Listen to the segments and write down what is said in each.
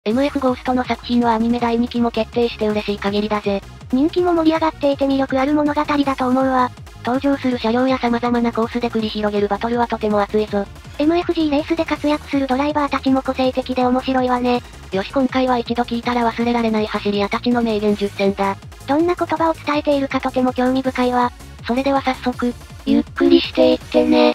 MF ゴーストの作品はアニメ第2期も決定して嬉しい限りだぜ。 人気も盛り上がっていて魅力ある物語だと思うわ。 登場する車両や様々なコースで繰り広げるバトルはとても熱いぞ。 MFG レースで活躍するドライバーたちも個性的で面白いわね。 よし今回は一度聞いたら忘れられない走り屋たちの名言10選だ。 どんな言葉を伝えているかとても興味深いわ。 それでは早速、ゆっくりしていってね。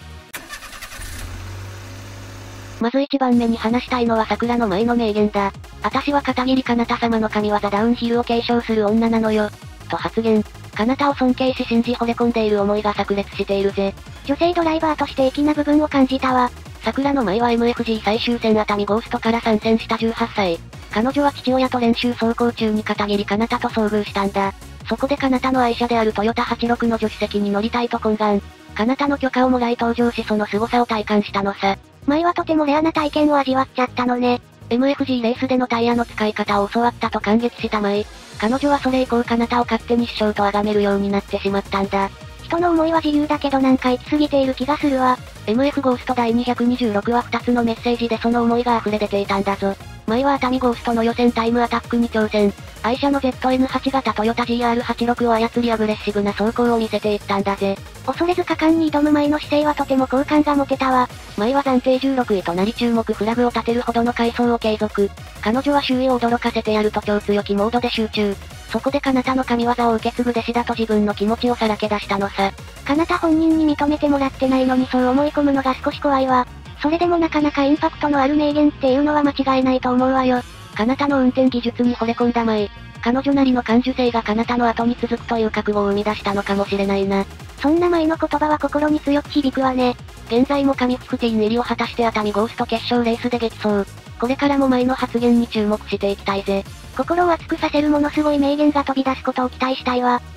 まず1番目に話したいのは桜の舞の名言だ。私は片桐かなた様の神業ダウンヒルを継承する女なのよ。と発言。かなたを尊敬し信じ惚れ込んでいる思いが炸裂しているぜ。 女性ドライバーとして粋な部分を感じたわ。 桜の舞は MFG 最終戦熱海ゴーストから参戦した18歳。彼女は父親と練習走行中に片桐かなたと遭遇したんだ。そこでかなたの愛車であるトヨタ86の助手席に乗りたいと懇願。かなたの許可をもらい登場しその凄さを体感したのさ。 舞はとてもレアな体験を味わっちゃったのね。 MFG レースでのタイヤの使い方を教わったと感激した舞。彼女はそれ以降かなたを勝手に師匠と崇めるようになってしまったんだ。 人の思いは自由だけどなんか行き過ぎている気がするわ。 MF ゴースト第226は2つのメッセージでその思いが溢れ出ていたんだぞ。舞は熱海ゴーストの予選タイムアタックに挑戦。愛車の ZN8 型トヨタ GR86 を操りアグレッシブな走行を見せていったんだぜ。 恐れず果敢に挑む舞の姿勢はとても好感が持てたわ。 舞は暫定16位となり注目フラグを立てるほどの回走を継続。彼女は周囲を驚かせてやると超強気モードで集中。そこでかなたの神業を受け継ぐ弟子だと自分の気持ちをさらけ出したのさ。 かなた本人に認めてもらってないのにそう思い込むのが少し怖いわ。それでもなかなかインパクトのある名言っていうのは間違いないと思うわよ。 かなたの運転技術に惚れ込んだ舞。彼女なりの感受性がかなたの後に続くという覚悟を生み出したのかもしれないな。 そんな舞の言葉は心に強く響くわね。 現在も神15入りを果たして熱海ゴースト決勝レースで激走。これからも舞の発言に注目していきたいぜ。 心を熱くさせるものすごい名言が飛び出すことを期待したいわ。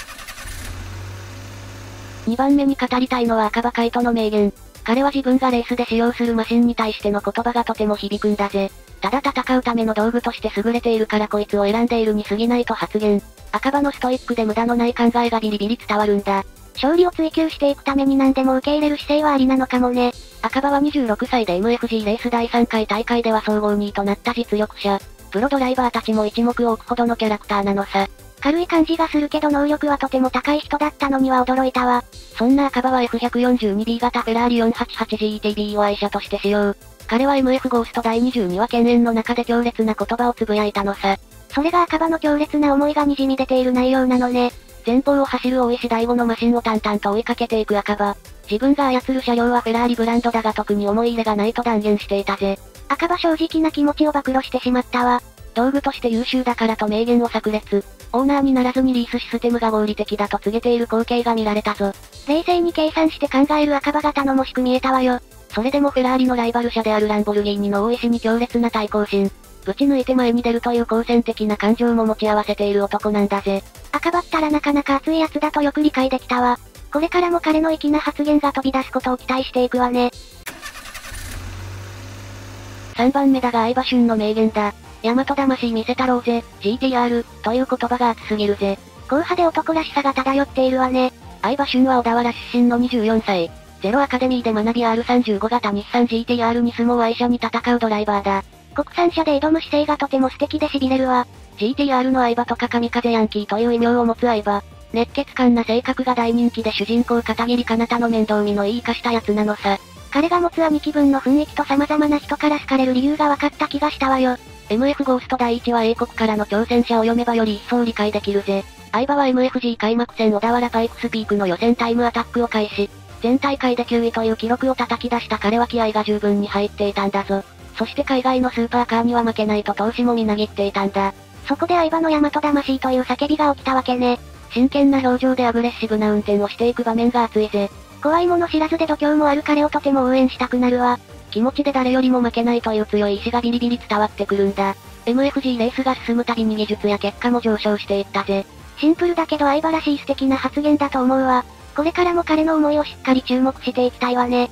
2番目に語りたいのは赤羽海斗の名言。彼は自分がレースで使用するマシンに対しての言葉がとても響くんだぜ。ただ戦うための道具として優れているからこいつを選んでいるに過ぎないと発言。赤羽のストイックで無駄のない考えがビリビリ伝わるんだ。 勝利を追求していくために何でも受け入れる姿勢はありなのかもね。 赤羽は26歳で MFG レース第3回大会では総合2位となった実力者。プロドライバーたちも一目置くほどのキャラクターなのさ。 軽い感じがするけど能力はとても高い人だったのには驚いたわ。 そんな赤羽は F142B 型フェラーリ 488GTB を愛車として使用。彼は MF ゴースト第22話犬猿の中で強烈な言葉をつぶやいたのさ。 それが赤羽の強烈な思いが滲み出ている内容なのね。 前方を走る大石大吾のマシンを淡々と追いかけていく赤羽。自分が操る車両はフェラーリブランドだが特に思い入れがないと断言していたぜ。 赤羽正直な気持ちを暴露してしまったわ。 道具として優秀だからと名言を炸裂。オーナーにならずにリースシステムが合理的だと告げている光景が見られたぞ。 冷静に計算して考える赤羽が頼もしく見えたわよ。 それでもフェラーリのライバル車であるランボルギーニの大石に強烈な対抗心。ぶち抜いて前に出るという好戦的な感情も持ち合わせている男なんだぜ。 赤羽ったらなかなか熱いやつだとよく理解できたわ。これからも彼の粋な発言が飛び出すことを期待していくわね。 3番目だが相葉俊の名言だ。大和魂見せたろうぜ、GTR、という言葉が熱すぎるぜ。 硬派で男らしさが漂っているわね。 相葉俊は小田原出身の24歳。ゼロアカデミーで学び R35 型日産 GTR に相撲愛車に戦うドライバーだ。 国産車で挑む姿勢がとても素敵で痺れるわ。 GTR の相葉とか神風ヤンキーという異名を持つ相葉。熱血漢な性格が大人気で主人公片桐かなたの面倒見のいい生かしたやつなのさ。 彼が持つ兄貴分の雰囲気と様々な人から好かれる理由が分かった気がしたわよ。 MF ゴースト第1話英国からの挑戦者を読めばより一層理解できるぜ。相葉は MFG 開幕戦小田原パイクスピークの予選タイムアタックを開始。全大会で9位という記録を叩き出した彼は気合が十分に入っていたんだぞ。そして海外のスーパーカーには負けないと闘志もみなぎっていたんだ。 そこで相葉の大和魂という叫びが起きたわけね。 真剣な表情でアグレッシブな運転をしていく場面が熱いぜ。 怖いもの知らずで度胸もある彼をとても応援したくなるわ。 気持ちで誰よりも負けないという強い意志がビリビリ伝わってくるんだ。MFG レースが進むたびに技術や結果も上昇していったぜ。 シンプルだけど相葉らしい素敵な発言だと思うわ。これからも彼の思いをしっかり注目していきたいわね。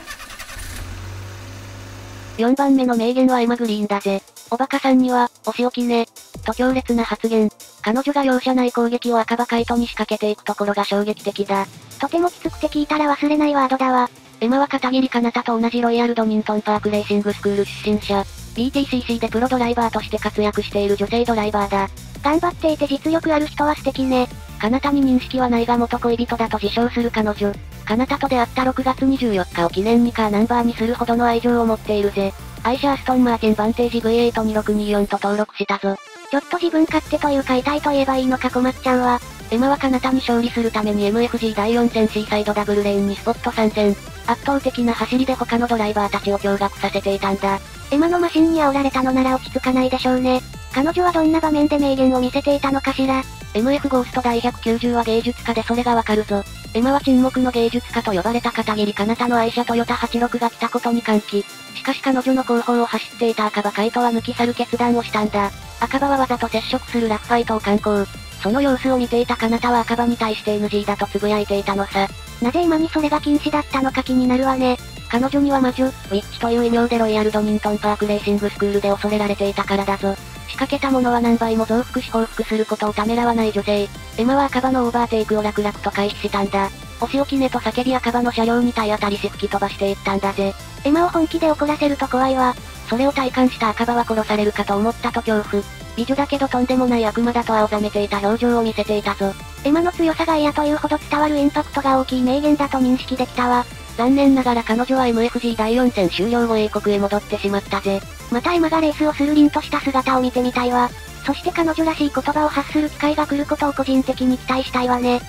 4番目の名言はエマグリーンだぜ。おバカさんには、お仕置きね。と強烈な発言。彼女が容赦ない攻撃を赤羽海斗に仕掛けていくところが衝撃的だ。 とてもきつくて聞いたら忘れないワードだわ。 エマは片桐かなたと同じロイヤルドミントンパークレーシングスクール出身者。 BTCC でプロドライバーとして活躍している女性ドライバーだ。 頑張っていて実力ある人は素敵ね。 彼方に認識はないが元恋人だと自称する彼女。彼方と出会った6月24日を記念にカーナンバーにするほどの愛情を持っているぜ。愛車アストンマーティンバンテージ V82624 と登録したぞ。 ちょっと自分勝手というか痛いと言えばいいのか困っちゃうわ。 エマは彼方に勝利するために MFG 第4戦シーサイドダブルレーンにスポット参戦。圧倒的な走りで他のドライバーたちを驚愕させていたんだ。 エマのマシンに煽られたのなら落ち着かないでしょうね。彼女はどんな場面で名言を見せていたのかしら。 MF ゴースト第190は芸術家でそれがわかるぞ。エマは沈黙の芸術家と呼ばれた片桐彼方の愛車トヨタ86が来たことに歓喜。しかし彼女の後方を走っていた赤羽海斗は抜き去る決断をしたんだ。赤羽はわざと接触するラフファイトを敢行。その様子を見ていた彼方は赤羽に対して NG だと呟いていたのさ。 なぜ今にそれが禁止だったのか気になるわね。 彼女には魔女、ウィッチという異名でロイヤルドニントンパークレーシングスクールで恐れられていたからだぞ。仕掛けたものは何倍も増幅し報復することをためらわない女性。エマは赤羽のオーバーテイクを楽々と回避したんだ。お仕置きねと叫び赤羽の車両に体当たりし吹き飛ばしていったんだぜ。 エマを本気で怒らせると怖いわ。 それを体感した赤羽は殺されるかと思ったと恐怖。美女だけどとんでもない悪魔だと青ざめていた表情を見せていたぞ。 エマの強さが嫌というほど伝わるインパクトが大きい名言だと認識できたわ。 残念ながら彼女は MFG 第4戦終了後英国へ戻ってしまったぜ。 またエマがレースをする凛とした姿を見てみたいわ。そして彼女らしい言葉を発する機会が来ることを個人的に期待したいわね。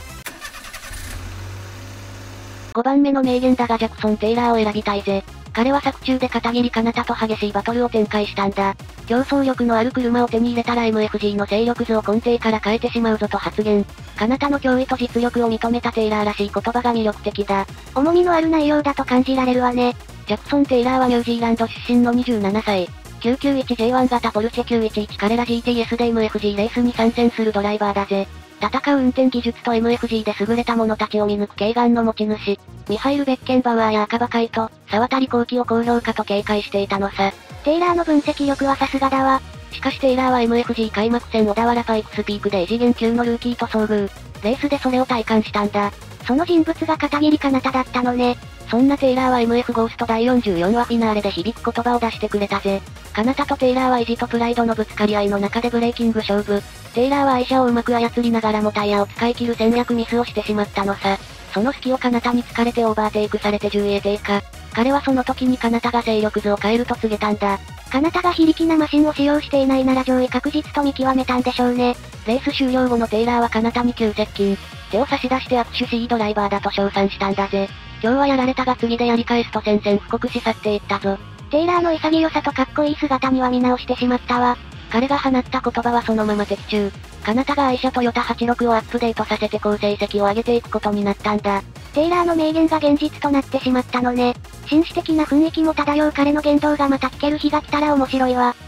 5番目の名言だがジャクソン・テイラーを選びたいぜ。彼は作中で片桐彼方と激しいバトルを展開したんだ。競争力のある車を手に入れたら MFG の勢力図を根底から変えてしまうぞと発言。彼方の脅威と実力を認めたテイラーらしい言葉が魅力的だ。 重みのある内容だと感じられるわね。 ジャクソン・テイラーはニュージーランド出身の27歳。991J1 型ポルシェ911彼ら GTS で MFG レースに参戦するドライバーだぜ。戦う運転技術と MFG で優れた者たちを見抜く慧眼の持ち主。ミハイル・ベッケンバウアーや赤羽海斗、沢渡後期を高評価と警戒していたのさ。 テイラーの分析力はさすがだわ。 しかしテイラーは MFG 開幕戦小田原パイクスピークで異次元級のルーキーと遭遇。レースでそれを体感したんだ。 その人物が片桐彼方だったのね。 そんなテイラーは MF ゴースト第44話フィナーレで響く言葉を出してくれたぜ。彼方とテイラーは意地とプライドのぶつかり合いの中でブレーキング勝負。テイラーは愛車をうまく操りながらもタイヤを使い切る戦略ミスをしてしまったのさ。その隙を彼方に突かれてオーバーテイクされて順位へ低下。彼はその時に彼方が勢力図を変えると告げたんだ。 彼方が非力なマシンを使用していないなら上位確実と見極めたんでしょうね。 レース終了後のテイラーは彼方に急接近。手を差し出して握手しいいドライバーだと称賛したんだぜ。今日はやられたが次でやり返すと宣戦布告し去っていったぞ。 テイラーの潔さとかっこいい姿には見直してしまったわ。 彼が放った言葉はそのまま的中。彼方が愛車トヨタ86をアップデートさせて好成績を上げていくことになったんだ。 テイラーの名言が現実となってしまったのね。紳士的な雰囲気も漂う彼の言動がまた聞ける日が来たら面白いわ。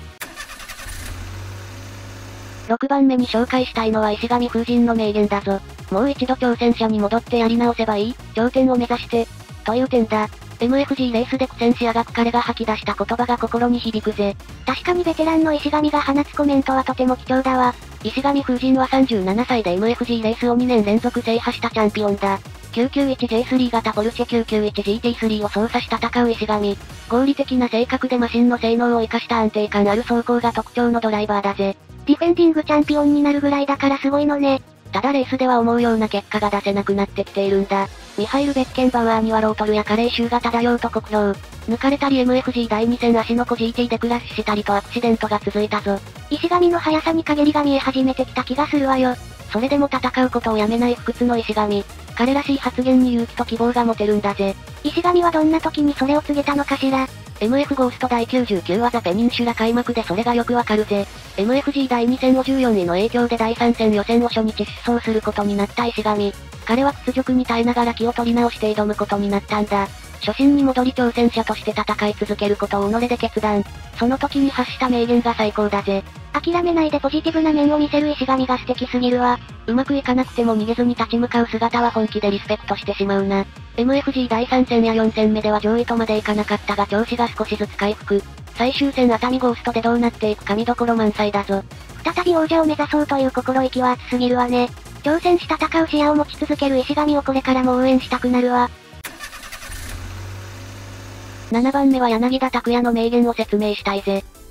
6番目に紹介したいのは石上風神の名言だぞ。もう一度挑戦者に戻ってやり直せばいい、頂点を目指して、という点だ。MFG レースで苦戦しあがく彼が吐き出した言葉が心に響くぜ。 確かにベテランの石上が放つコメントはとても貴重だわ。 石上風神は37歳で MFG レースを2年連続制覇したチャンピオンだ。991J3 型ポルシェ 991GT3 を操作し戦う石上。合理的な性格でマシンの性能を生かした安定感ある走行が特徴のドライバーだぜ。 ディフェンディングチャンピオンになるぐらいだからすごいのね。 ただレースでは思うような結果が出せなくなってきているんだ。ミハイル・ベッケンバウアーにはロートルや加齢臭が漂うと酷評。抜かれたり MFG 第2戦足の子 GT でクラッシュしたりとアクシデントが続いたぞ。 石上の速さに陰りが見え始めてきた気がするわよ。 それでも戦うことをやめない不屈の石上。彼らしい発言に勇気と希望が持てるんだぜ。 石上はどんな時にそれを告げたのかしら。 MF ゴースト第99話ザ・ペニンシュラ開幕でそれがよくわかるぜ。MFG 第2戦を14位の影響で第3戦予選を初日出走することになった石上。彼は屈辱に耐えながら気を取り直して挑むことになったんだ。初心に戻り挑戦者として戦い続けることを己で決断。その時に発した名言が最高だぜ。 諦めないでポジティブな面を見せる石上が素敵すぎるわ。 うまくいかなくても逃げずに立ち向かう姿は本気でリスペクトしてしまうな。MFG 第3戦や4戦目では上位とまでいかなかったが調子が少しずつ回復。最終戦熱海ゴーストでどうなっていくか見どころ満載だぞ。 再び王者を目指そうという心意気は熱すぎるわね。挑戦し戦う視野を持ち続ける石上をこれからも応援したくなるわ。 7番目は柳田拓也の名言を説明したいぜ。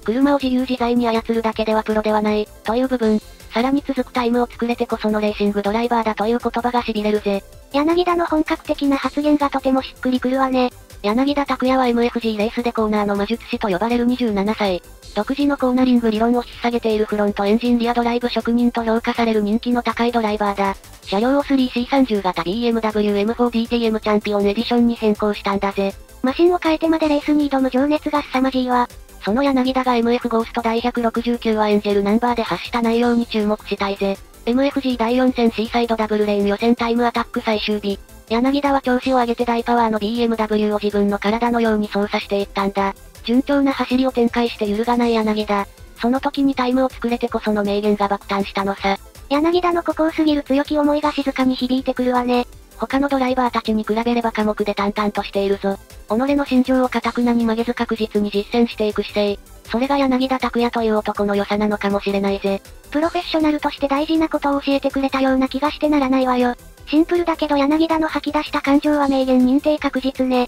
車を自由自在に操るだけではプロではない、という部分。さらに続くタイムを作れてこそのレーシングドライバーだという言葉が痺れるぜ。 柳田の本格的な発言がとてもしっくりくるわね。 柳田拓也は MFG レースでコーナーの魔術師と呼ばれる27歳。独自のコーナリング理論を引っ提げているフロントエンジンリアドライブ職人と評価される人気の高いドライバーだ。車両を 3C30 型 BMW M4DTM チャンピオンエディションに変更したんだぜ。 マシンを変えてまでレースに挑む情熱が凄まじいわ。 その柳田が MF ゴースト第169話エンジェルナンバーで発した内容に注目したいぜ。MFG 第4戦シーサイドダブルレーン予選タイムアタック最終日。柳田は調子を上げて大パワーの BMW を自分の体のように操作していったんだ。順調な走りを展開して揺るがない柳田。その時にタイムを作れてこその名言が爆誕したのさ。 柳田の孤高すぎる強き思いが静かに響いてくるわね。 他のドライバーたちに比べれば寡黙で淡々としているぞ。己の心情を堅くなに曲げず確実に実践していく姿勢。それが柳田拓也という男の良さなのかもしれないぜ。 プロフェッショナルとして大事なことを教えてくれたような気がしてならないわよ。シンプルだけど柳田の吐き出した感情は名言認定確実ね。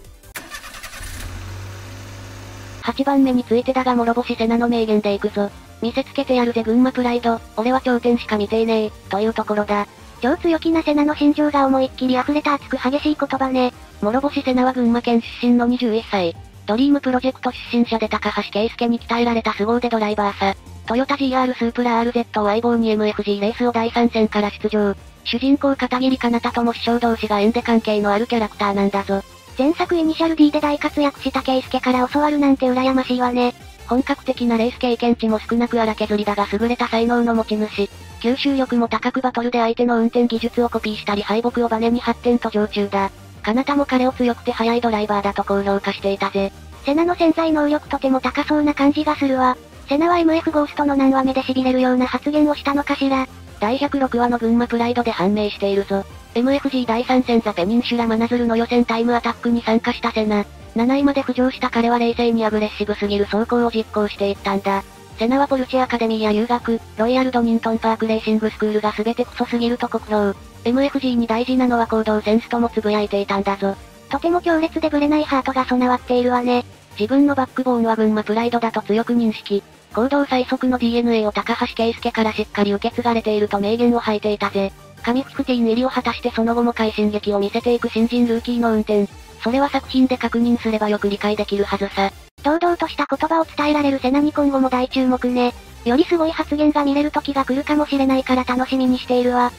8番目についてだが諸星瀬名の名言でいくぞ。見せつけてやるぜ群馬プライド、俺は頂点しか見ていねえ、というところだ。 超強気な瀬名の心情が思いっきり溢れた熱く激しい言葉ね。 諸星瀬名は群馬県出身の21歳。ドリームプロジェクト出身者で高橋圭介に鍛えられた凄腕ドライバーさ。トヨタ GR スープラ RZ を相棒に MFG レースを第3戦から出場。主人公片桐かなたとも師匠同士が縁で関係のあるキャラクターなんだぞ。 前作イニシャル D で大活躍した圭介から教わるなんて羨ましいわね。 本格的なレース経験値も少なく荒削りだが優れた才能の持ち主。吸収力も高くバトルで相手の運転技術をコピーしたり敗北をバネに発展途上中だ。かなたも彼を強くて速いドライバーだと高評価していたぜ。 瀬名の潜在能力とても高そうな感じがするわ。瀬名は MF ゴーストの何話目で痺れるような発言をしたのかしら。 第106話の群馬プライドで判明しているぞ。MFG 第3戦ザ・ペニンシュラ真鶴の予選タイムアタックに参加した瀬名。7位まで浮上した彼は冷静にアグレッシブすぎる走行を実行していったんだ。瀬名はポルシェアカデミーや留学、ロイヤルドニントンパークレーシングスクールが全てクソすぎると酷評。MFG に大事なのは行動センスとも呟いていたんだぞ。 とても強烈でブレないハートが備わっているわね。 自分のバックボーンは群馬プライドだと強く認識。行動最速の DNA を高橋圭介からしっかり受け継がれていると名言を吐いていたぜ。神フティーン入りを果たしてその後も快進撃を見せていく新人ルーキーの運転。それは作品で確認すればよく理解できるはずさ。 堂々とした言葉を伝えられる瀬名に今後も大注目ね。よりすごい発言が見れる時が来るかもしれないから楽しみにしているわ。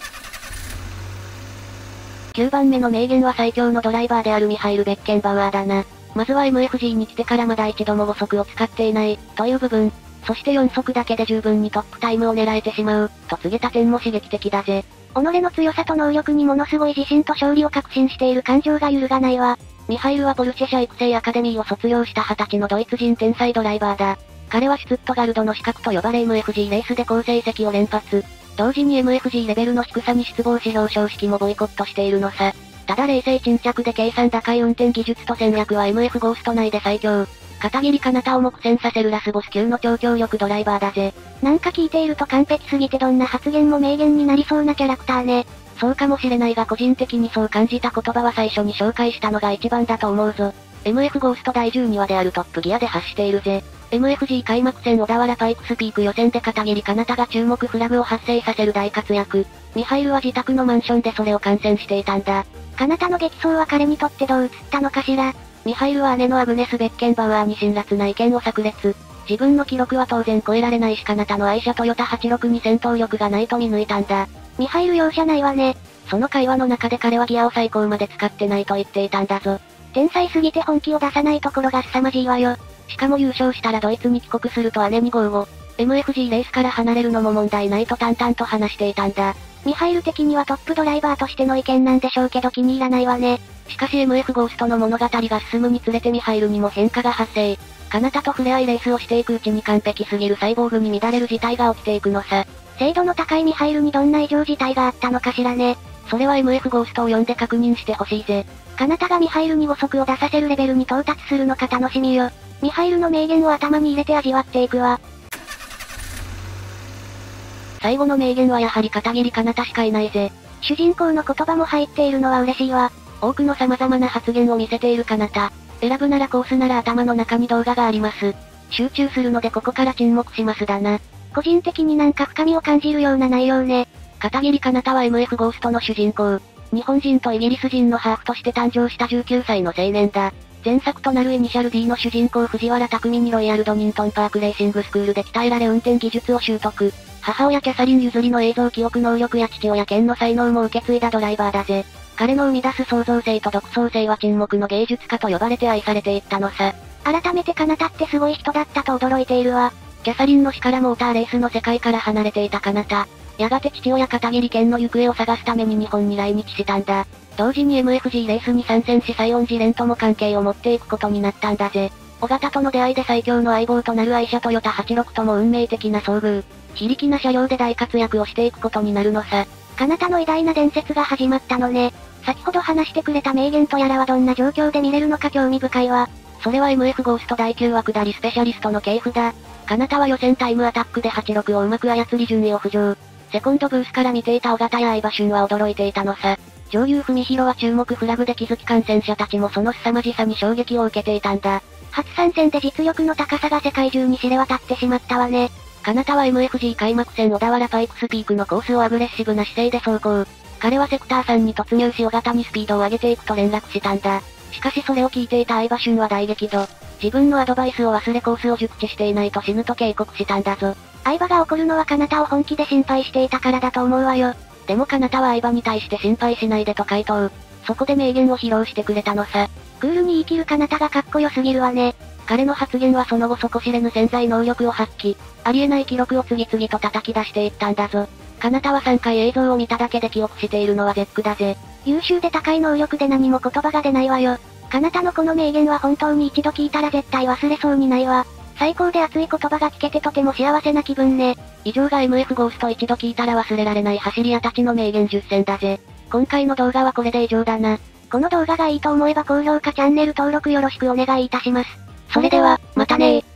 9番目の名言は最強のドライバーであるミハイル・ベッケンバウアーだな。まずは MFG に来てからまだ一度も5速を使っていない、という部分。そして4速だけで十分にトップタイムを狙えてしまう、と告げた点も刺激的だぜ。 己の強さと能力にものすごい自信と勝利を確信している感情が揺るがないわ。 ミハイルはポルシェ社育成アカデミーを卒業した20歳のドイツ人天才ドライバーだ。彼はシュツットガルドの資格と呼ばれ MFG レースで好成績を連発。同時に MFG レベルの低さに失望し表彰式もボイコットしているのさ。ただ冷静沈着で計算高い運転技術と戦略は MF ゴースト内で最強。片桐かなたをも苦戦させるラスボス級の超強力ドライバーだぜ。 なんか聞いていると完璧すぎてどんな発言も名言になりそうなキャラクターね。 そうかもしれないが個人的にそう感じた言葉は最初に紹介したのが一番だと思うぞ。MF ゴースト第12話であるトップギアで発しているぜ。MFG 開幕戦小田原パイクスピーク予選で片桐かなたが注目フラグを発生させる大活躍。ミハイルは自宅のマンションでそれを観戦していたんだ。 かなたの激走は彼にとってどう映ったのかしら。 ミハイルは姉のアグネス・ベッケンバウアーに辛辣な意見を炸裂。自分の記録は当然超えられないしかなたの愛車トヨタ86に戦闘力がないと見抜いたんだ。 ミハイル容赦ないわね。 その会話の中で彼はギアを最高まで使ってないと言っていたんだぞ。 天才すぎて本気を出さないところが凄まじいわよ。 しかも優勝したらドイツに帰国すると姉に号を。MFG レースから離れるのも問題ないと淡々と話していたんだ。 ミハイル的にはトップドライバーとしての意見なんでしょうけど気に入らないわね。 しかし MF ゴーストの物語が進むにつれてミハイルにも変化が発生。かなたと触れ合いレースをしていくうちに完璧すぎるサイボーグに乱れる事態が起きていくのさ。 精度の高いミハイルにどんな異常事態があったのかしらね。 それは MF ゴーストを読んで確認してほしいぜ。 かなたがミハイルに5速を出させるレベルに到達するのか楽しみよ。ミハイルの名言を頭に入れて味わっていくわ。 最後の名言はやはり片桐かなたしかいないぜ。 主人公の言葉も入っているのは嬉しいわ。 多くの様々な発言を見せているかなた。選ぶならコースなら頭の中に動画があります。 集中するのでここから沈黙しますだな。 個人的になんか深みを感じるような内容ね。 片桐かなたは MF ゴーストの主人公。日本人とイギリス人のハーフとして誕生した19歳の青年だ。前作となるイニシャル D の主人公藤原匠にロイヤルドニントンパークレーシングスクールで鍛えられ運転技術を習得。母親キャサリン譲りの映像記憶能力や父親ケンの才能も受け継いだドライバーだぜ。彼の生み出す創造性と独創性は沈黙の芸術家と呼ばれて愛されていったのさ。 改めてかなたってすごい人だったと驚いているわ。 キャサリンの死からモーターレースの世界から離れていたかなた。やがて父親片桐健の行方を探すために日本に来日したんだ。同時に MFG レースに参戦し西園寺蓮とも関係を持っていくことになったんだぜ。尾形との出会いで最強の相棒となる愛車トヨタ86とも運命的な遭遇。非力な車両で大活躍をしていくことになるのさ。 かなたの偉大な伝説が始まったのね。先ほど話してくれた名言とやらはどんな状況で見れるのか興味深いわ。 それは MF ゴースト第9話下りスペシャリストの系譜だ。かなたは予選タイムアタックで86をうまく操り順位を浮上。セコンドブースから見ていた尾形や相葉俊は驚いていたのさ。上流文弘は注目フラグで気づき観戦者たちもその凄まじさに衝撃を受けていたんだ。 初参戦で実力の高さが世界中に知れ渡ってしまったわね。 かなたは MFG 開幕戦小田原パイクスピークのコースをアグレッシブな姿勢で走行。彼はセクター3に突入し尾形にスピードを上げていくと連絡したんだ。しかしそれを聞いていた相葉俊は大激怒。自分のアドバイスを忘れコースを熟知していないと死ぬと警告したんだぞ。 相葉が怒るのはかなたを本気で心配していたからだと思うわよ。 でもかなたは相葉に対して心配しないでと回答。そこで名言を披露してくれたのさ。 クールに言い切るかなたがかっこよすぎるわね。 彼の発言はその後底知れぬ潜在能力を発揮。ありえない記録を次々と叩き出していったんだぞ。かなたは3回映像を見ただけで記憶しているのは絶句だぜ。 優秀で高い能力で何も言葉が出ないわよ。かなたのこの名言は本当に一度聞いたら絶対忘れそうにないわ。最高で熱い言葉が聞けてとても幸せな気分ね。 以上が MF ゴースト一度聞いたら忘れられない走り屋たちの名言10選だぜ。今回の動画はこれで以上だな。 この動画がいいと思えば高評価チャンネル登録よろしくお願いいたします。 それでは、またねー。